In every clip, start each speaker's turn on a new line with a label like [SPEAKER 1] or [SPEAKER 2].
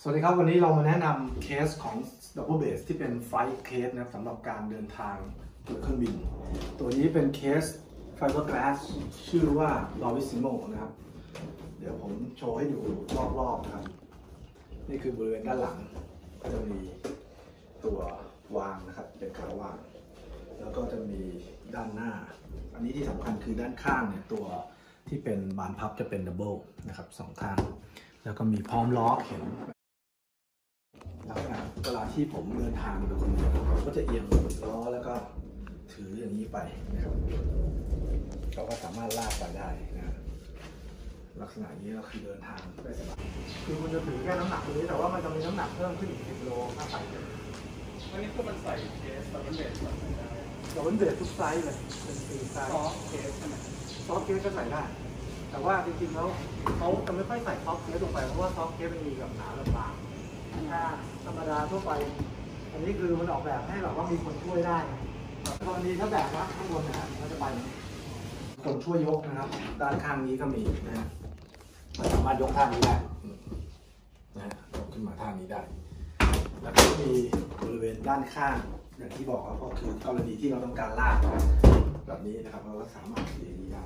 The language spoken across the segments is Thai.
[SPEAKER 1] วัสดีครับวันนี้เรามาแนะนำเคสของ Double Bass ที่เป็นไฟล์เคสนะครับสำหรับการเดินทางบนเครื่องบินตัวนี้เป็นเคส Fiberglass ชื่อว่า Bravissimo นะครับเดี๋ยวผมโชว์ให้ดูรอบๆนะครับนี่คือบริเวณด้านหลังก็จะมีตัววางนะครับเป็นขาวางแล้วก็จะมีด้านหน้าอันนี้ที่สำคัญคือด้านข้างเนี่ยตัวที่เป็นบานพับจะเป็นดับเบิลนะครับสองข้างแล้วก็มีพร้อมล้อเข็นแล้วเวลาที่ผมเดินทางโดยคนเดียวผมก็จะเอียงล้อแล้วก็ถืออย่างนี้ไปนะครับเราก็สามารถลากไปได้นะลักษณะนี้ก็คือเดินทางได้สบายคือคุณจะถือแค่น้ำหนักตรงนี้แต่ว่ามันจะมีน้ำหนักเพิ่มขึ้นอีก10 โลถ้าใส่เลย
[SPEAKER 2] อันนี้คือมันใส่เคสดับเบิลเบสแบบไหนได้
[SPEAKER 1] ดับเบิลเบสทุกไซส์เลยเป็น4 ไซส์
[SPEAKER 2] ซอฟเคสใช่ไหม
[SPEAKER 1] ซอฟเคสก็ใส่ได้แต่ว่าจริงๆแล้วเขาจะไม่ค่อยใส่ซอฟเคสลงไปเพราะว่าซอฟเคสมันมีกับหนาลำบากถ้าธรรมดาทั่วไปอันนี้คือมันออกแบบให้แบบว่ามีคนช่วยได้กรณีถ้าแบบว่าข้างบนนะมันจะไปคนช่วยยกนะครับด้านข้างนี้ก็มีนะฮะสามารถยกท่านี้ได้นะฮะยกขึ้นมาท่านี้ได้แล้วก็มีบริเวณด้านข้างอย่างที่บอกก็คือกรณีที่เราต้องการลากแบบนี้นะครับเราก็สามารถเรียนนี้ได้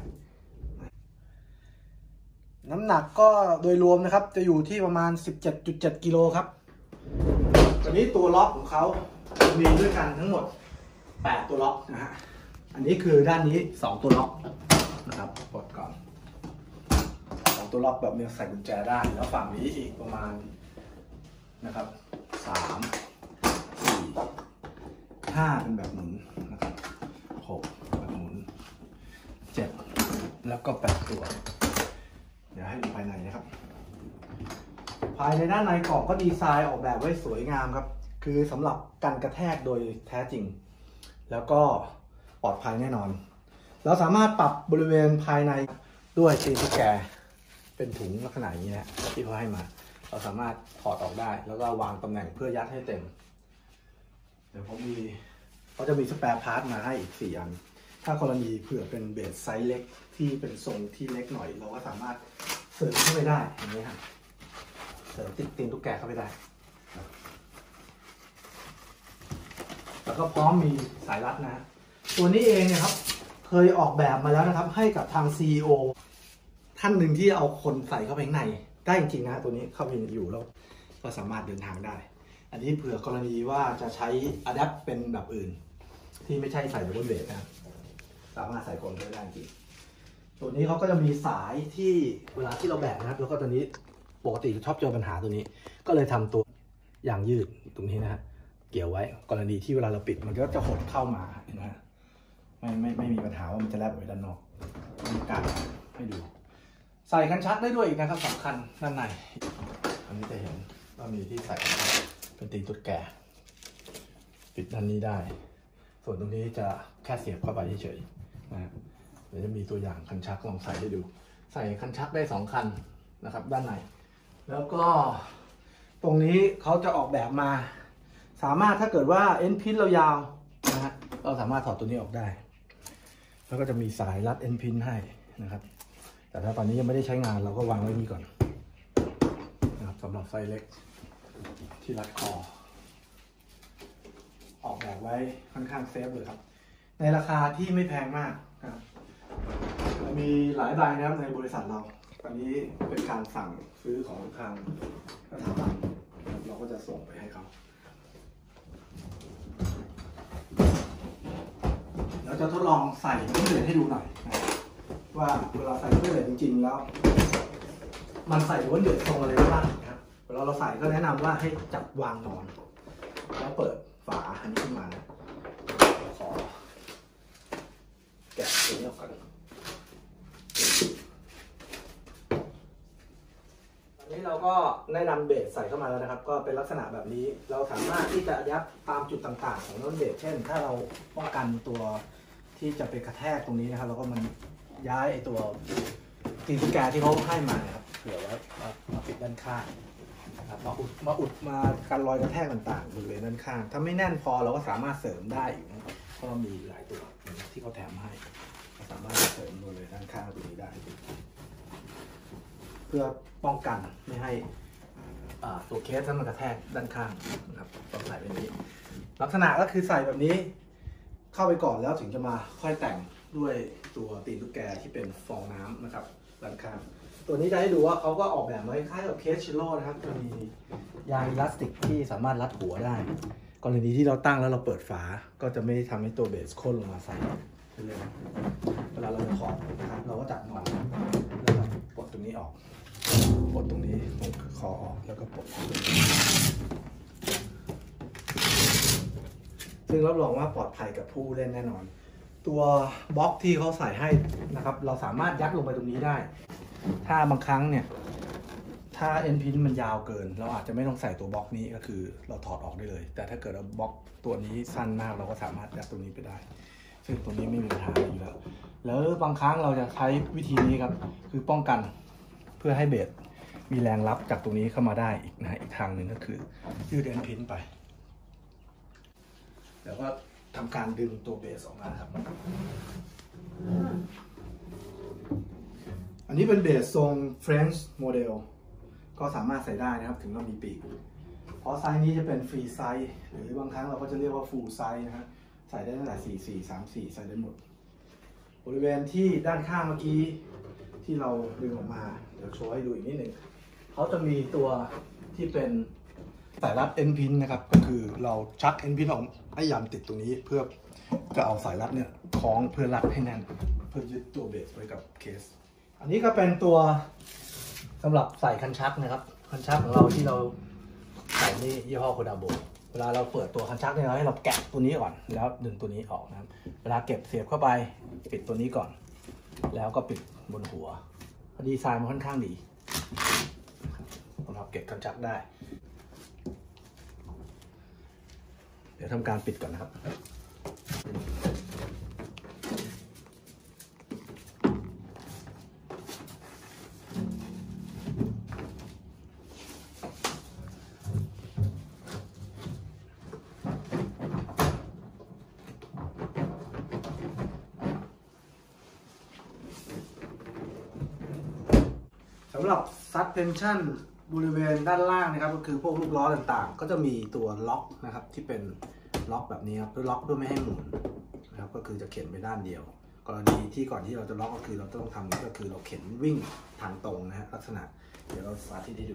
[SPEAKER 1] น้ำหนักก็โดยรวมนะครับจะอยู่ที่ประมาณ 17.7 กิโลครับตอนนี้ตัวล็อกของเขามีด้วยกันทั้งหมด8 ตัวล็อกนะฮะอันนี้คือด้านนี้2 ตัวล็อกนะครับกดก่อน2 ตัวล็อกแบบนี้ใส่กุญแจได้แล้วฝั่งนี้อีกประมาณนะครับ3 4 5เป็นแบบหมุนนะครับ6แบบหมุน7แล้วก็8 ตัวเดี๋ยวให้ดูภายในนะครับภายในด้านในกล่องก็ดีไซน์ออกแบบไว้สวยงามครับคือสำหรับกันกระแทกโดยแท้จริงแล้วก็ปลอดภัยแน่นอนเราสามารถปรับบริเวณภายในด้วยตีนตุ๊กแกเป็นถุงลักษณะอย่างนี้นะที่เขาให้มาเราสามารถถอดออกได้แล้วก็วางตำแหน่งเพื่อยัดให้เต็มเดี๋ยวเขาจะมีสแปร์พาร์ทมาให้อีก4 อันถ้ากรณีเผื่อเป็นเบสไซส์เล็กที่เป็นทรงที่เล็กหน่อยเราก็สามารถเสริมเข้าไปได้อย่างนี้ครับเสริมติดตีนตุ๊กแกเข้าไปได้แล้วก็พร้อมมีสายรัดนะตัวนี้เองเนี่ยครับเคยออกแบบมาแล้วนะครับให้กับทาง CEO ท่านหนึ่งที่เอาคนใส่เข้าไปข้างในได้จริงๆนะตัวนี้เข้าไปอยู่แล้วก็สามารถเดินทางได้อันนี้เผื่อกรณีว่าจะใช้อะแดปเป็นแบบอื่นที่ไม่ใช่ใส่ดับเบิลเบสนะครับสามารถใส่คนเข้าไปได้จริงตัวนี้เขาก็จะมีสายที่เวลาที่เราแบกนะครับแล้วก็ตัวนี้ปกติชอบเจอปัญหาตัวนี้ก็เลยทำตัวยางยืดตรงนี้นะฮะเกี่ยวไว้กรณีที่เวลาเราปิดมันก็จะหดเข้ามานะฮะไม่มีปัญหาว่ามันจะแลบไปด้านนอกมีการให้ดูใส่คันชักได้ด้วยอีกนะครับสำคัญด้านในอันนี้จะเห็นว่ามีที่ใส่เป็นตีนตุ๊กแกปิดด้านนี้ได้ส่วนตรงนี้จะแค่เสียบเข้าไปเฉยๆนะเดี๋ยวจะมีตัวอย่างคันชักลองใส่ให้ดูใส่คันชักได้2 คันนะครับด้านในแล้วก็ตรงนี้เขาจะออกแบบมาสามารถถ้าเกิดว่าเอ็นพินเรายาวนะฮะเราสามารถถอดตัวนี้ออกได้แล้วก็จะมีสายรัดเอ็นพินให้นะครับแต่ถ้าตอนนี้ยังไม่ได้ใช้งานเราก็วางไว้นี่ก่อนนะครับสำหรับไซส์เล็กที่รัดคอออกแบบไว้ค่อนข้างเซฟเลยครับในราคาที่ไม่แพงมากนะครับมีหลายใบนะครับในบริษัทเราตอนนี้เป็นการสั่งซื้อของทางสถาบันเราก็จะส่งไปให้เขาเราจะทดลองใส่ดับเบิลเบสให้ดูหน่อยนะว่าเวลาใส่ดับเบิลเบสจริงๆแล้วมันใส่ดับเบิลเบสทรงอะไรบ้างครับเวลาเราใส่ก็แนะนำว่าให้จับวางนอนแล้วเปิดฝาอันนี้ขึ้นมานะขอแกะตัวนี้ออกก่อนอันนี้เราก็ได้นำเบสใส่เข้ามาแล้วนะครับก็เป็นลักษณะแบบนี้เราสามารถที่จะยัดตามจุดต่างๆของรถเบสเช่นถ้าเราป้องกันตัวที่จะไปกระแทกตรงนี้นะครับเราก็มันย้ายไอตัวตีนตุ๊กแกที่เขาให้มานะครับเผื่อไว้มาปิดด้านข้างนะครับมาอุดมากันรอยกระแทกต่างๆบริเวณด้านข้างถ้าไม่แน่นพอเราก็สามารถเสริมได้อยู่นะเพราะเรามีหลายตัวที่เขาแถมให้เราสามารถเสริมบริเวณด้านข้างตรงนี้ได้เพื่อป้องกันไม่ให้ตัวเคสนั้นมันกระแทกด้านข้างนะครับต้องใส่แบบนี้ลักษณะก็คือใส่แบบนี้เข้าไปก่อนแล้วถึงจะมาค่อยแต่งด้วยตัวตีนตุ๊กแกที่เป็นฟองน้ำนะครับด้านข้างตัวนี้จะให้ดูว่าเขาก็ออกแบบมาคล้ายกับเคสชิโร่นะครับจะมียางอิลาสติกที่สามารถรัดหัวได้กรณีที่เราตั้งแล้วเราเปิดฝาก็จะไม่ทำให้ตัวเบสโค่นลงมาใส่เลยเวลาเราจะถอดนะครับเราก็จับนอนแล้วก็ปลดตรงนี้ออกปลดตรงนี้ตรงคอออกแล้วก็ปลดซึ่งรับรองว่าปลอดภัยกับผู้เล่นแน่นอนตัวบล็อกที่เขาใส่ให้นะครับเราสามารถยัดลงไปตรงนี้ได้ถ้าบางครั้งเนี่ยถ้าเอ็นพินมันยาวเกินเราอาจจะไม่ต้องใส่ตัวบล็อกนี้ก็คือเราถอดออกได้เลยแต่ถ้าเกิดเราบล็อกตัวนี้สั้นมากเราก็สามารถยัดตรงนี้ไปได้ซึ่งตรงนี้ไม่มีปัญหาอะไรอยู่แล้วบางครั้งเราจะใช้วิธีนี้ครับคือป้องกันเพื่อให้เบสมีแรงรับจากตรงนี้เข้ามาได้อีกนะอีกทางหนึ่งก็คือยืดเอ็นพินไปแล้วก็ทำการดึงตัวเบสออกมาครับอันนี้เป็นเบสทรง French Model ก็สามารถใส่ได้นะครับถึงเรามีปีกเพราะไซส์นี้จะเป็นฟรีไซส์หรือบางครั้งเราก็จะเรียกว่า Full Size นะฮะใส่ได้ตั้งแต่44 34ใส่ได้หมดบริเวณที่ด้านข้างเมื่อกี้ที่เราดึงออกมาเดี๋ยวโชว์ให้ดูอีกนิดหนึ่งเขาจะมีตัวที่เป็นสายรัดเอ็นพินนะครับก็คือเราชักเอ็นพินออกให้ยันติดตรงนี้เพื่อจะเอาสายรัดเนี่ยคล้องเพื่อรัดให้แน่นเพื่อยึดตัวเบสไว้กับเคสอันนี้ก็เป็นตัวสำหรับใส่คันชักนะครับคันชักของเราที่เราใส่นี่ยี่ห้อโคดาโบเวลาเราเปิดตัวคันชักเนี่ยเราให้เราแกะตัวนี้ก่อนแล้วดึงตัวนี้ออกนะครับเวลาเก็บเสียบเข้าไปปิดตัวนี้ก่อนแล้วก็ปิดบนหัวดีไซน์มันค่อนข้างดีสำหรับเก็บคันชักได้เดี๋ยวทำการปิดก่อนนะครับสำหรับ suspension บริเวณด้านล่างนะครับก็คือพวกลูกล้อต่างๆก็จะมีตัวล็อกนะครับที่เป็นล็อกแบบนี้ครับล็อกด้วยไม่ให้หมุนนะครับก็คือจะเข็นไปด้านเดียวกรณีที่ก่อนที่เราจะล็อกก็คือเราต้องทำก็คือเราเข็นวิ่งทางตรงนะฮะลักษณะเดี๋ยวเราสาธิตให้ดู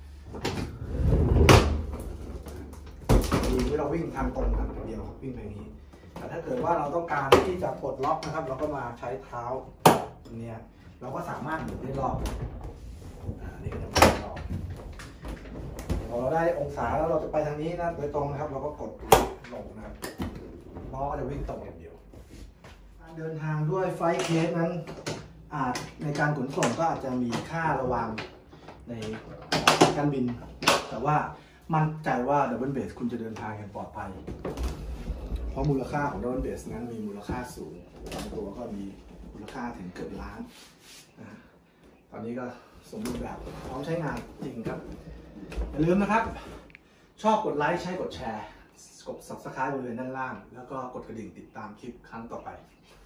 [SPEAKER 1] ที่เราวิ่งทางตรงทางเดียววิ่งแบบนี้แต่ถ้าเกิดว่าเราต้องการที่จะปลดล็อกนะครับเราก็มาใช้เท้าตรงนี้เราก็สามารถหมุนได้รอบนี่ก็จะเป็นรอบพอเราได้องศาแล้วเราจะไปทางนี้นะโดยตรงนะครับเราก็กดลงนะครับล้อก็จะวิ่งตรงอย่างเดียวการเดินทางด้วยไฟล์เคสนั้นในการขนส่งก็อาจจะมีค่าระวังในการบินแต่ว่ามั่นใจว่าดับเบิลเบสคุณจะเดินทางอย่างปลอดภัยเพราะมูลค่าของดับเบิลเบสนั้นมีมูลค่าสูงบางตัวก็มีมูลค่าถึงเกือบล้านนะตอนนี้ก็สมบูรณ์แบบพร้อมใช้งานจริงครับอย่าลืมนะครับชอบกดไลค์ใช้กดแชร์กด Subscribe บริเวณด้านล่างแล้วก็กดกระดิ่งติดตามคลิปครั้งต่อไป